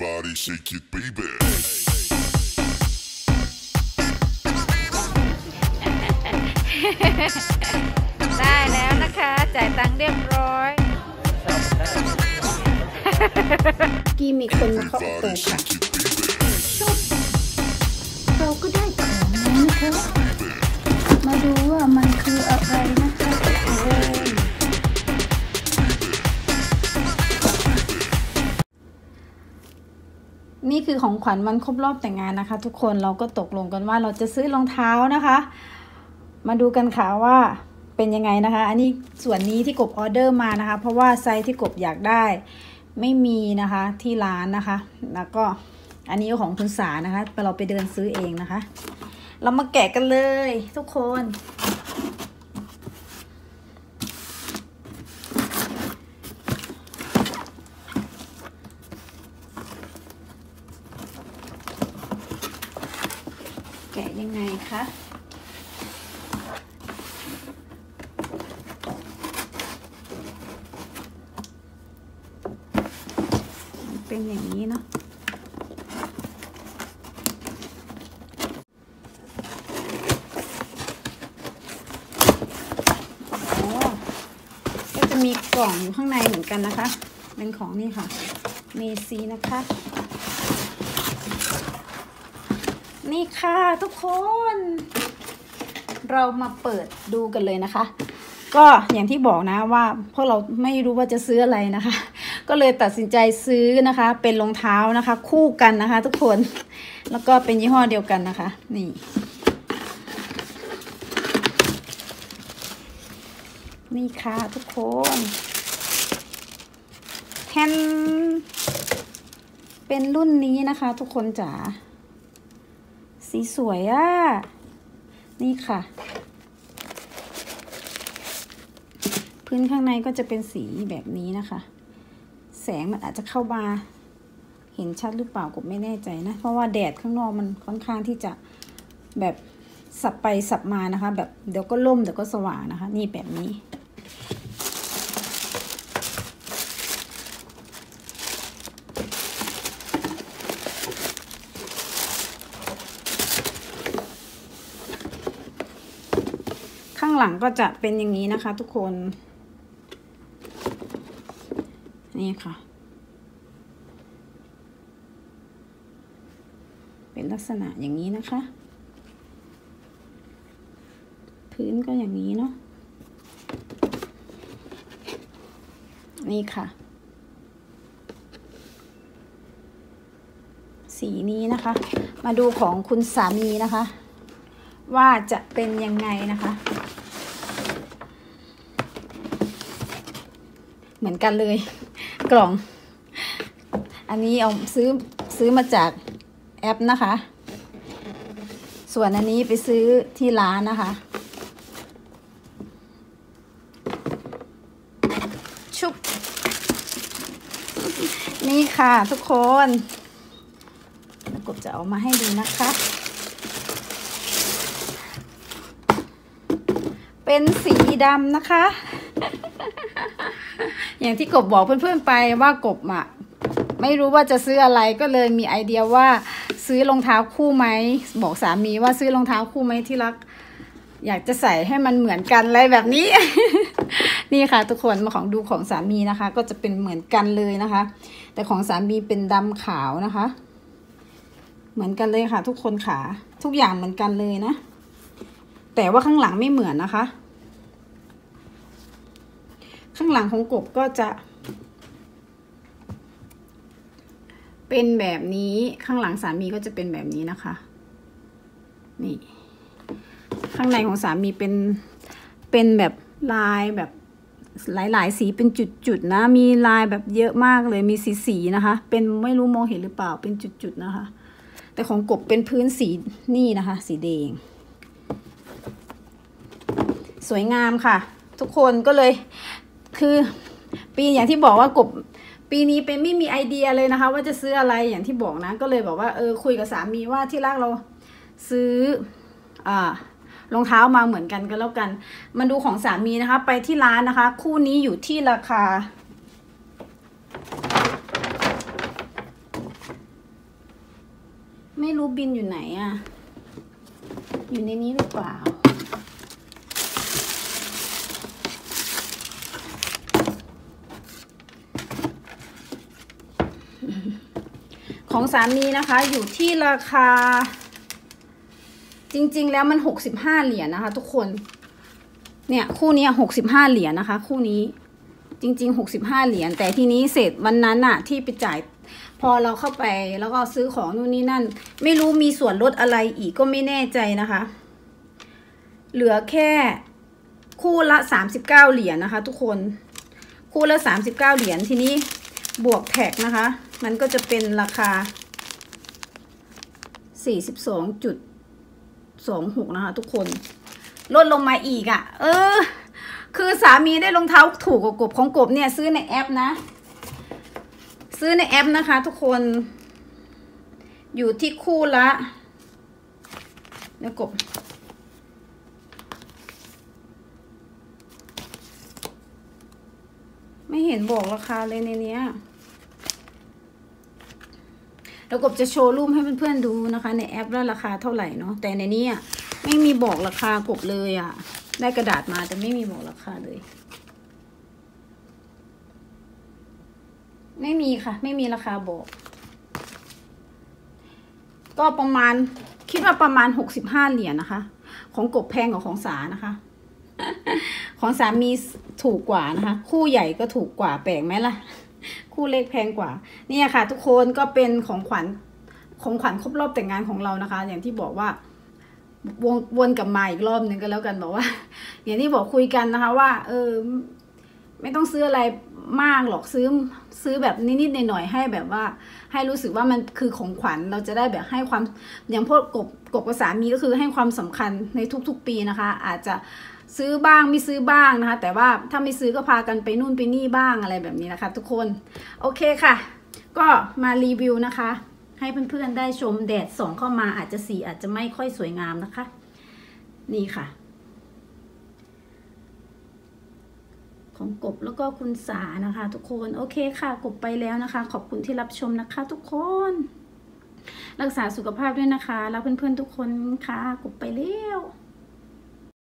Everybody shake it, baby. ได้แล้วนะคะจ่ายตังค์เรียบร้อยกี้มีคนมาเคาะประตูค่ะเราก็ได้ของนะคะมาดูว่ามันคืออะไรนะคะนี่คือของขวัญวันครบรอบแต่งงานนะคะทุกคนเราก็ตกลงกันว่าเราจะซื้อรองเท้านะคะมาดูกันค่ะว่าเป็นยังไงนะคะอันนี้ส่วนนี้ที่กบออเดอร์มานะคะเพราะว่าไซส์ที่กบอยากได้ไม่มีนะคะที่ร้านนะคะแล้วก็อันนี้ของคุณสานะคะเราไปเดินซื้อเองนะคะเรามาแกะกันเลยทุกคนแกะยังไงคะเป็นอย่างนี้เนาะก็จะมีกล่องอยู่ข้างในเหมือนกันนะคะเป็นของนี่ค่ะเมซีนะคะนี่ค่ะทุกคนเรามาเปิดดูกันเลยนะคะก็อย่างที่บอกนะว่าเพราะเราไม่รู้ว่าจะซื้ออะไรนะคะก็เลยตัดสินใจซื้อนะคะเป็นรองเท้านะคะคู่กันนะคะทุกคนแล้วก็เป็นยี่ห้อเดียวกันนะคะนี่ค่ะทุกคนแทนเป็นรุ่นนี้นะคะทุกคนจ๋าสีสวยอ่ะนี่ค่ะพื้นข้างในก็จะเป็นสีแบบนี้นะคะแสงมันอาจจะเข้ามาเห็นชัดหรือเปล่าก็ไม่แน่ใจนะเพราะว่าแดดข้างนอกมันค่อนข้างที่จะแบบสับไปสับมานะคะแบบเดี๋ยวก็ล่มเดี๋ยวก็สว่างนะคะนี่แบบนี้ข้างหลังก็จะเป็นอย่างนี้นะคะทุกคนนี่ค่ะเป็นลักษณะอย่างนี้นะคะพื้นก็อย่างนี้เนาะนี่ค่ะสีนี้นะคะมาดูของคุณสามีนะคะว่าจะเป็นยังไงนะคะเหมือนกันเลยกล่องอันนี้เอาซื้อมาจากแอปนะคะส่วนอันนี้ไปซื้อที่ร้านนะคะชุบนี่ค่ะทุกคนกบจะเอามาให้ดูนะคะเป็นสีดำนะคะอย่างที่กบบอกเพื่อนๆไปว่ากบอ่ะไม่รู้ว่าจะซื้ออะไรก็เลยมีไอเดียว่าซื้อรองเท้าคู่ไหมบอกสามีว่าซื้อรองเท้าคู่ไหมที่รักอยากจะใส่ให้มันเหมือนกันอะไรแบบนี้ นี่ค่ะทุกคนมาของดูของสามีนะคะก็จะเป็นเหมือนกันเลยนะคะแต่ของสามีเป็นดำขาวนะคะเหมือนกันเลยค่ะทุกคนค่ะทุกอย่างเหมือนกันเลยนะแต่ว่าข้างหลังไม่เหมือนนะคะข้างหลังของกบก็จะเป็นแบบนี้ข้างหลังสามีก็จะเป็นแบบนี้นะคะนี่ข้างในของสามีเป็นแบบลายแบบหลายๆสีเป็นจุดๆนะมีลายแบบเยอะมากเลยมีสีนะคะเป็นไม่รู้มองเห็นหรือเปล่าเป็นจุดๆนะคะแต่ของกบเป็นพื้นสีนี่นะคะสีแดงสวยงามค่ะทุกคนก็เลยคือปีอย่างที่บอกว่ากบปีนี้เป็นไม่มีไอเดียเลยนะคะว่าจะซื้ออะไรอย่างที่บอกนะก็เลยบอกว่าคุยกับสามีว่าที่แรกเราซื้อรองเท้ามาเหมือนกันก็แล้วกันมาดูของสามีนะคะไปที่ร้านนะคะคู่นี้อยู่ที่ราคาไม่รู้บินอยู่ไหนอ่ะอยู่ในนี้หรือเปล่าของสามีนะคะอยู่ที่ราคาจริงๆแล้วมัน65 เหรียญนะคะทุกคนเนี่ยคู่นี้65 เหรียญนะคะคู่นี้จริงๆ65 เหรียญแต่ทีนี้เสร็จวันนั้นอะที่ไปจ่ายพอเราเข้าไปแล้วก็ซื้อของนู่นนี่นั่นไม่รู้มีส่วนลดอะไรอีกก็ไม่แน่ใจนะคะเหลือแค่คู่ละ39 เหรียญนะคะทุกคนคู่ละ39 เหรียญทีนี้บวกแท็กนะคะมันก็จะเป็นราคา42.26นะคะทุกคนลดลงมาอีกอ่ะคือสามีได้รองเท้าถูกกว่ากบของกบเนี่ยซื้อในแอปนะซื้อในแอปนะคะทุกคนอยู่ที่คู่ละเนี่ยกบไม่เห็นบอกราคาเลยในนี้แล้วกบจะโชว์รูปให้เพื่อนๆดูนะคะในแอปว่าราคาเท่าไหร่เนาะแต่ในนี้ไม่มีบอกราคากบเลยอ่ะได้กระดาษมาแต่ไม่มีบอกราคาเลยไม่มีค่ะไม่มีราคาบอกก็ประมาณคิดว่าประมาณ65 เหรียญนะคะของกบแพงกว่าของสานะคะ ของสามีถูกกว่านะคะคู่ใหญ่ก็ถูกกว่าแปลกไหมล่ะคู่เล็กแพงกว่านี่ค่ะทุกคนก็เป็นของขวัญครบรอบแต่งงานของเรานะคะอย่างที่บอกว่าวนกลับมาอีกรอบหนึ่งก็แล้วกันบอกว่าอย่างที่บอกคุยกันนะคะว่าไม่ต้องซื้ออะไรมากหรอกซื้อแบบนิดๆหน่อยๆให้แบบว่าให้รู้สึกว่ามันคือของขวัญเราจะได้แบบให้ความอย่างพวกกบกับสามีก็คือให้ความสำคัญในทุกๆปีนะคะอาจจะซื้อบ้างไม่ซื้อบ้างนะคะแต่ว่าถ้าไม่ซื้อก็พากันไปนู่นไปนี่บ้างอะไรแบบนี้นะคะทุกคนโอเคค่ะก็มารีวิวนะคะให้เพื่อนๆได้ชมแดดส่องเข้ามาอาจจะสีอาจจะไม่ค่อยสวยงามนะคะนี่ค่ะของกบแล้วก็คุณสานะคะทุกคนโอเคค่ะกบไปแล้วนะคะขอบคุณที่รับชมนะคะทุกคนรักษาสุขภาพด้วยนะคะแล้วเพื่อนๆทุกคนค่ะกบไปแล้ว